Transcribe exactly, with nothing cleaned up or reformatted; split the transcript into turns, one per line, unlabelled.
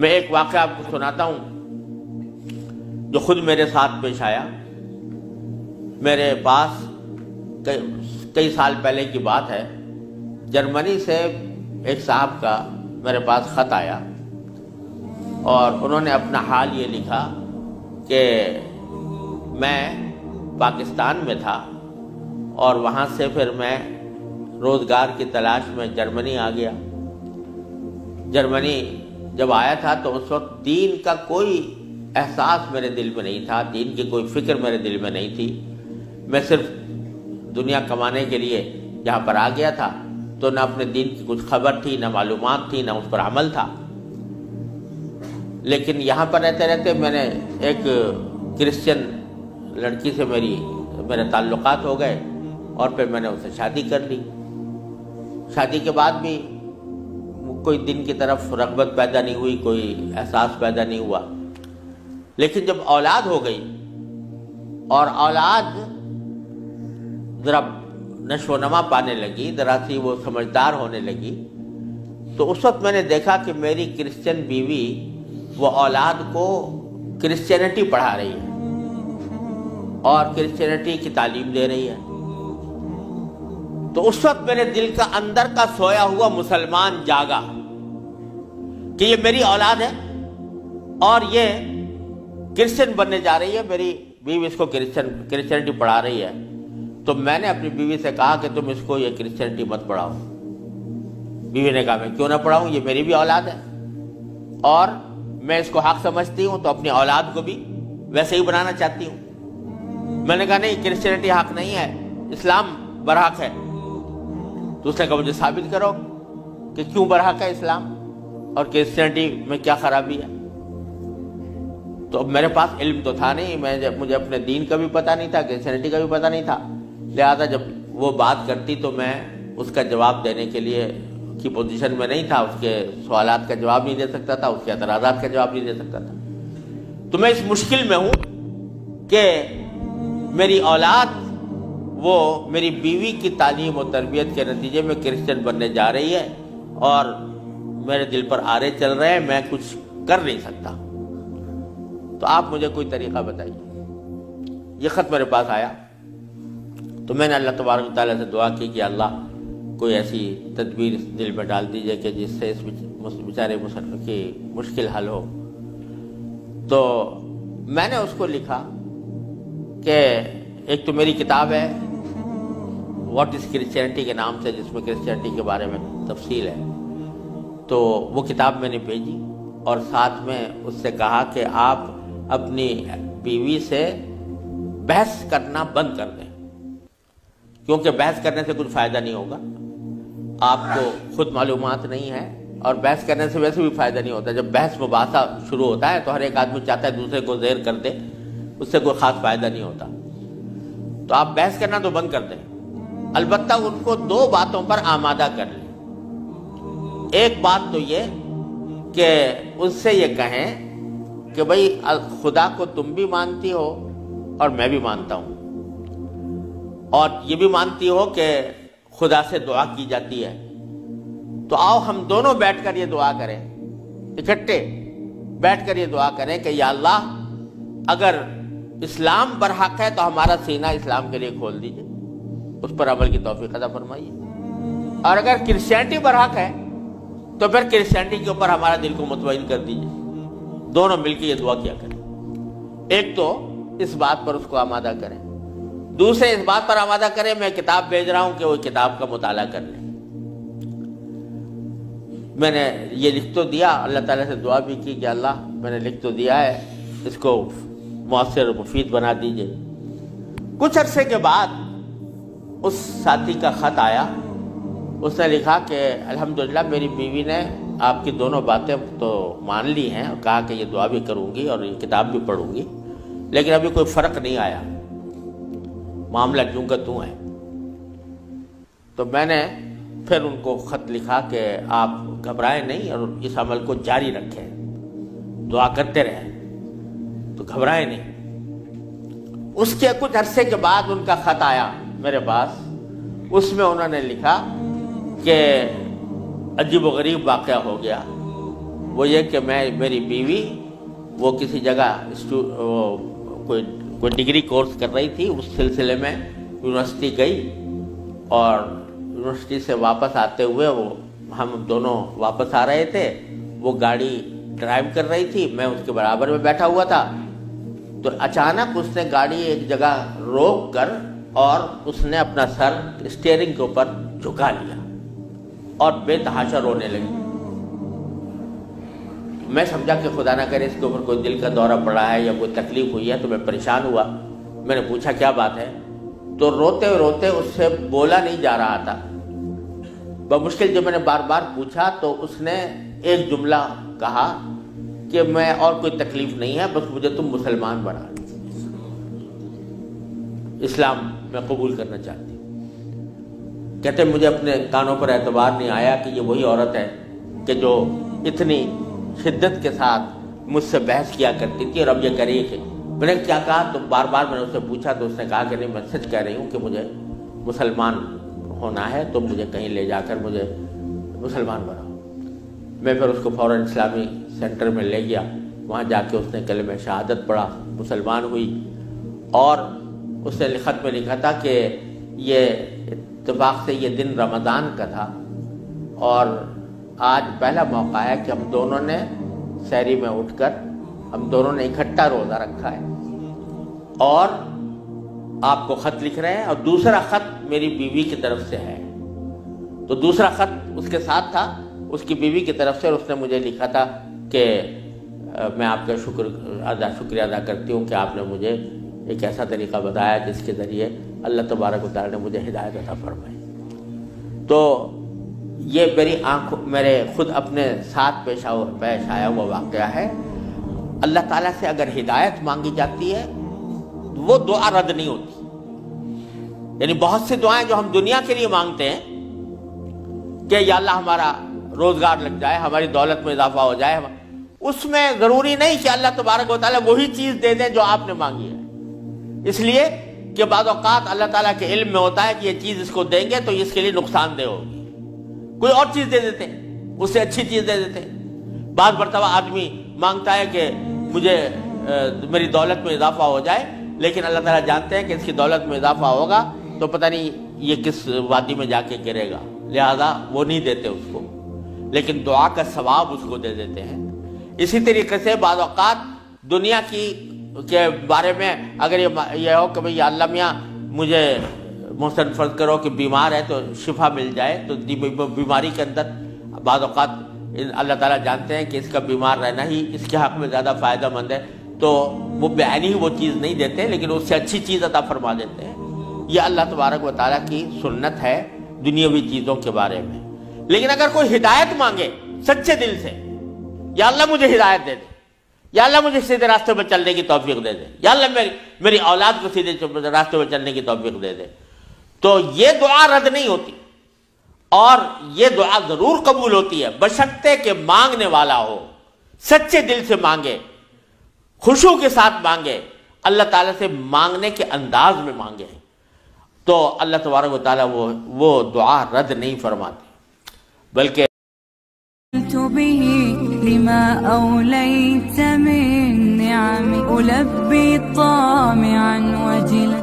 میں ایک واقعہ آپ کو سناتا ہوں جو خود میرے ساتھ پیش آیا. میرے پاس کئی سال پہلے کی بات ہے، جرمنی سے ایک صاحب کا میرے پاس خط آیا اور انہوں نے اپنا حال یہ لکھا کہ میں پاکستان میں تھا اور وہاں سے پھر میں روزگار کی تلاش میں جرمنی آ گیا. جرمنی جب آیا تھا تو اس وقت دین کا کوئی احساس میرے دل میں نہیں تھا، دین کی کوئی فکر میرے دل میں نہیں تھی. میں صرف دنیا کمانے کے لیے یہاں پر آ گیا تھا، تو نہ اپنے دین کی کچھ خبر تھی، نہ معلومات تھی، نہ اس پر عمل تھا. لیکن یہاں پر رہتے رہتے میں نے ایک کرسچن لڑکی سے میری میرے تعلقات ہو گئے اور پھر میں نے اسے شادی کر لی. شادی کے بعد بھی کوئی دین کی طرف رغبت پیدا نہیں ہوئی، کوئی احساس پیدا نہیں ہوا. لیکن جب اولاد ہو گئی اور اولاد ذرا نشو و نما پانے لگی، ذرا سی وہ سمجھدار ہونے لگی، تو اس وقت میں نے دیکھا کہ میری کرسچن بیوی وہ اولاد کو کرسچینٹی پڑھا رہی ہے اور کرسچینٹی کی تعلیم دے رہی ہے. تو اس وقت میرے دل کا اندر کا سویا ہوا مسلمان جاگا کہ یہ میری اولاد ہے اور یہ کرسچن بننے جا رہی ہے، میری بیوی اس کو کرسچن کرسچینٹی پڑھا رہی ہے. تو میں نے اپنی بیوی سے کہا کہ تم اس کو یہ کرسچینٹی مت پڑھاؤ. بیوی نے کہا میں کیوں نہ پڑھاؤں، یہ میری بھی اولاد ہے اور میں اس کو حق سمجھتی ہوں، تو اپنی اولاد کو بھی ویسے ہی بنانا چاہتی ہوں. میں نے کہا نہیں، کرسچینٹی حق نہیں ہے، اسلام برحق ہے. تو اس نے کہا مجھے ثابت کرو کہ کیوں برحق ہے اسلام اور کرسچینٹی میں کیا خرابی ہے. تو اب میرے پاس علم تو تھا نہیں، میں مجھے اپنے دین کا بھی پتہ نہیں تھا، کرسچینٹی کا بھی پتہ نہیں تھا. لہذا جب وہ بات کرتی تو میں اس کا جواب دینے کے لیے کی پوزیشن میں نہیں تھا، اس کے سوالات کا جواب نہیں دے سکتا تھا، اس کے اعتراضات کا جواب نہیں دے سکتا تھا. تو میں اس مشکل میں ہوں کہ میری اولاد وہ میری بیوی کی تعلیم و تربیت کے نتیجے میں کرسچن بننے جا رہی ہے اور میرے دل پر آرے چل رہے ہیں، میں کچھ کر نہیں سکتا. تو آپ مجھے کوئی طریقہ بتائیے. یہ خط میرے پاس آیا تو میں نے اللہ تبارک و تعالیٰ سے دعا کی کہ اللہ کوئی ایسی تدبیر دل میں ڈال دیجئے کہ جس سے اس بیچارے مسلمان کی مشکل حل ہو. تو میں نے اس کو لکھا کہ ایک تو میری کتاب ہے واٹ از کرسچینٹی کے نام سے، جس میں کرسچینٹی کے بارے میں تفصیل ہے. تو وہ کتاب میں نے بھیجی اور ساتھ میں اس سے کہا کہ آپ اپنی بیوی سے بحث کرنا بند کر دیں، کیونکہ بحث کرنے سے کچھ فائدہ نہیں ہوگا. آپ کو خود معلومات نہیں ہے اور بحث کرنے سے ویسے بھی فائدہ نہیں ہوتا. جب بحث مباحثہ شروع ہوتا ہے تو ہر ایک آدمی چاہتا ہے دوسرے کو زیر کر دے، اس سے کوئی خاص فائدہ نہیں ہوتا. تو آپ بحث کرنا تو بند کر دیں، البتہ ان کو دو باتوں پر آمادہ کر لیں. ایک بات تو یہ کہ اس سے یہ کہیں کہ بھئی خدا کو تم بھی مانتی ہو اور میں بھی مانتا ہوں، اور یہ بھی مانتی ہو کہ خدا سے دعا کی جاتی ہے، تو آؤ ہم دونوں بیٹھ کر یہ دعا کریں، اکٹھے بیٹھ کر یہ دعا کریں کہ یا اللہ اگر اسلام برحق ہے تو ہمارا سینہ اسلام کے لیے کھول دیجئے، اس پر عمل کی توفیق عطا فرمائیے، اور اگر کرسچینٹی برحق ہے تو پھر کرسچینٹی کے اوپر ہمارا دل کو مطمئن کر دیجئے. دونوں مل کے یہ دعا کیا کریں. ایک تو اس بات پر اس کو آمادہ کریں، دوسرے اس بات پر آمادہ کریں میں کتاب بھیج رہا ہوں کہ وہ کتاب کا مطالعہ کر لیں. میں نے یہ لکھ تو دیا، اللہ تعالیٰ سے دعا بھی کی کہ اللہ میں نے لکھ تو دیا ہے، اس کو مؤثر و مفید بنا دیجئے. کچھ عرصے کے بعد اس ساتھی کا خط آیا. اس نے لکھا کہ الحمدللہ میری بیوی نے آپ کی دونوں باتیں تو مان لی ہیں اور کہا کہ یہ دعا بھی کروں گی اور یہ کتاب بھی پڑھوں گی، لیکن ابھی کوئی فرق نہیں آیا، معاملہ جوں کا توں ہے. تو میں نے پھر ان کو خط لکھا کہ آپ گھبرائیں نہیں اور اس عمل کو جاری رکھیں، دعا کرتے رہیں، تو گھبرائیں نہیں. اس کے کچھ عرصے کے بعد ان کا خط آیا میرے پاس. اس میں انہوں نے لکھا کہ عجیب و غریب واقعہ ہو گیا وہ یہ کہ میں میری بیوی وہ کسی جگہ کوئی کوئی ڈگری کورس کر رہی تھی، اس سلسلے میں یونیورسٹی گئی اور یونیورسٹی سے واپس آتے ہوئے وہ ہم دونوں واپس آ رہے تھے، وہ گاڑی ڈرائیو کر رہی تھی، میں اس کے برابر میں بیٹھا ہوا تھا، تو اچانک اس نے گاڑی ایک جگہ روک کر اور اس نے اپنا سر اسٹیئرنگ کے اوپر جھکا لیا اور بے تحاشا رونے لگی۔ میں سمجھا کہ خدا نہ کرے اس کے اوپر کوئی دل کا دورہ پڑا ہے یا کوئی تکلیف ہوئی ہے، تو میں پریشان ہوا۔ میں نے پوچھا کیا بات ہے، تو روتے روتے اس سے بولا نہیں جا رہا تھا۔ بمشکل جب میں نے بار بار پوچھا تو اس نے ایک جملہ کہا کہ میں اور کوئی تکلیف نہیں ہے، بس مجھے تم مسلمان بنا دو، اسلام میں قبول کرنا چاہتی ہوں۔ کہتے مجھے اپنے کانوں پر اعتبار نہیں آیا کہ یہ وہی عورت ہے کہ جو اتنی شدت کے ساتھ مجھ سے بحث کیا کرتی تھی، اور اب یہ کری کہ میں نے کیا کہا، تو بار بار میں نے اس سے پوچھا تو اس نے کہا کہ نہیں، میں سچ کہہ رہی ہوں کہ مجھے مسلمان ہونا ہے، تو مجھے کہیں لے جا کر مجھے مسلمان بناؤ۔ میں پھر اس کو فوراً اسلامی سینٹر میں لے گیا، وہاں جا کے اس نے کلمہ شہادت پڑھا، مسلمان ہوئی، اور اس نے خط میں لکھا تھا کہ یہ اتفاق سے یہ دن رمضان کا تھا اور آج پہلا موقع ہے کہ ہم دونوں نے سحری میں اٹھ کر ہم دونوں نے اکٹھا روزہ رکھا ہے، اور آپ کو خط لکھ رہے ہیں، اور دوسرا خط میری بیوی کی طرف سے ہے۔ تو دوسرا خط اس کے ساتھ تھا اس کی بیوی کی طرف سے، اور اس نے مجھے لکھا تھا کہ میں آپ کا شکر ادا شکریہ ادا کرتی ہوں کہ آپ نے مجھے ایک ایسا طریقہ بتایا جس کے ذریعے اللہ تبارک و تعالیٰ نے مجھے ہدایت عطا فرمائی۔ تو یہ میری آنکھ میرے خود اپنے ساتھ پیش پیش آیا ہوا واقعہ ہے۔ اللہ تعالیٰ سے اگر ہدایت مانگی جاتی ہے وہ دعا رد نہیں ہوتی۔ یعنی بہت سی دعائیں جو ہم دنیا کے لیے مانگتے ہیں کہ یا اللہ ہمارا روزگار لگ جائے، ہماری دولت میں اضافہ ہو جائے، اس میں ضروری نہیں کہ اللہ تبارک و تعالیٰ وہی چیز دے دیں جو آپ نے مانگی ہے، اس لیے کہ بعض اوقات اللہ تعالیٰ کے علم میں ہوتا ہے کہ یہ چیز اس کو دیں گے تو اس کے لیے نقصان دہ ہوگی، کوئی اور چیز دے دیتے ہیں، اس سے اچھی چیز دے دیتے ہیں۔ بعض مرتبہ آدمی مانگتا ہے کہ مجھے میری دولت میں اضافہ ہو جائے، لیکن اللہ تعالیٰ جانتے ہیں کہ اس کی دولت میں اضافہ ہوگا تو پتہ نہیں یہ کس وادی میں جا کے گرے گا، لہذا وہ نہیں دیتے اس کو، لیکن دعا کا ثواب اس کو دے دیتے ہیں۔ اسی طریقے سے بعض اوقات دنیا کی کے بارے میں اگر یہ ہو کہ بھئی یا اللہ میاں مجھے محسن فرض کرو کہ بیمار ہے تو شفا مل جائے، تو بیماری کے اندر بعض اوقات اللہ تعالیٰ جانتے ہیں کہ اس کا بیمار رہنا ہی اس کے حق میں زیادہ فائدہ مند ہے، تو وہ بعینی ہی وہ چیز نہیں دیتے لیکن اس سے اچھی چیز عطا فرما دیتے ہیں۔ یہ اللہ تبارک و تعالیٰ کی سنت ہے دنیاوی چیزوں کے بارے میں۔ لیکن اگر کوئی ہدایت مانگے سچے دل سے، یا اللہ مجھے ہدایت دے دے، یا اللہ مجھے سیدھے راستے پر چلنے کی توفیق دے دے، یا اللہ میری میری اولاد کو سیدھے راستے پر چلنے کی توفیق دے دے، تو یہ دعا رد نہیں ہوتی، اور یہ دعا ضرور قبول ہوتی ہے بشرطے کہ مانگنے والا ہو، سچے دل سے مانگے، خشوع کے ساتھ مانگے، اللہ تعالیٰ سے مانگنے کے انداز میں مانگے، تو اللہ تبارک و تعالیٰ وہ وہ دعا رد نہیں فرماتے، بلکہ
به لما أوليت من نعم ألبي طامعا وجلا